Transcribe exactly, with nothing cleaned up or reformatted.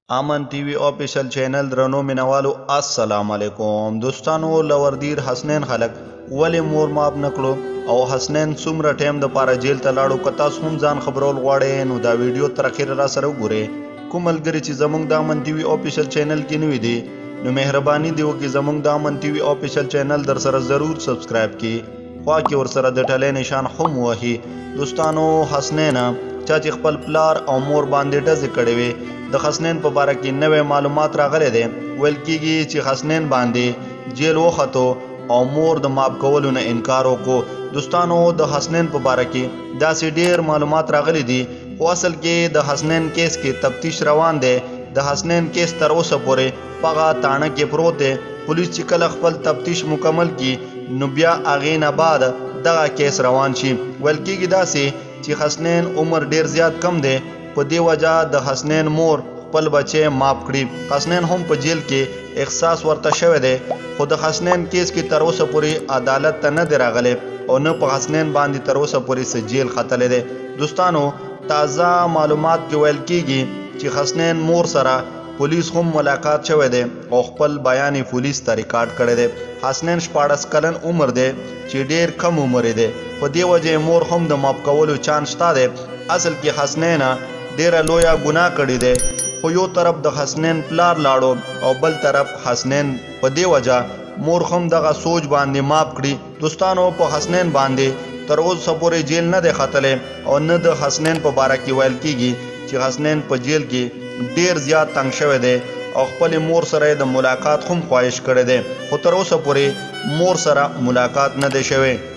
امن T V official channel درنو مینوالو السلام علیکم دوستانو لوردیر حسنین خلق ولی مور ماب نکړو او حسنین څومره ټیم د پاره جیل ته لاړو کتا هم ځان خبرول غواړي نو دا ویډیو تر اخره را سره وګورئ کوم ملګری چې زمونږ د امن T V official چینل کې نوی دی نو مهرباني دی وکړئ زمونږ د امن T V official چینل در سره ضرور سبسکرایب کړئ خوا کې ور سره د ټلې نشان هم وهي دوستانو حسنین چا چې خپل پلار او مور باندې ډز کړي وي د حسنین په باره کې نوې معلومات راغلي دي ویل کېږي چې حسنین باندې جیل وختو او مور د معاف کولو نه انکار وکړو دوستانو د حسنین په باره کې داسې ډېر معلومات راغلي دي خو اصل کې د حسنین کیس کې تفتیش روان دی د حسنین کیس تر اوسه پورې پغه تاڼه کې پروت دی پولیس چې کله خپل تفتیش مکمل کړي نو بیا هغې نه بعد دغه کیس روان شي ویل کېږي داسې چې حسنین عمر ډېر زیات کم دی په دې وجه د حسنین مور خپل بچی معاف کړي حسنین هم په جیل کې احساس ورته شوی دی خو د حسنین کیس کې تر اوسه پورې عدالت ته نه دی راغلی او نه په حسنین باندې تر اوسه پورې څه جیل ختلی دی دوستانو تازه معلومات کې ویل کېږي چې حسنین مور سره پولیس هم ملاقات شوی دی او خپل بیان یې پولیس ته ریکارډ کړی دی حسنین شپاړس کلن عمر دی چې ډېر کم عمر دی په دې وجه مور هم د معاف کولو چانس شته دی اصل کې حسنین ډیره لویه ګناه کړې ده خو یو طرف د حسنین پلار لاړو او بل طرف حسنین په دې وجه مور هم دغه سوچ باندې معاف کړي دوستانو په حسنین باندې تر اوسه پورې جیل نه دی ختلی او نه د حسنین په باره کې ویل کېږي چې حسنین په جیل کې ډیر زیات تنګ شوی دی او خپل مور سره د ملاقات هم خواهش کړی دی خو تر اوسه پورې مور سره ملاقات نه دی شوی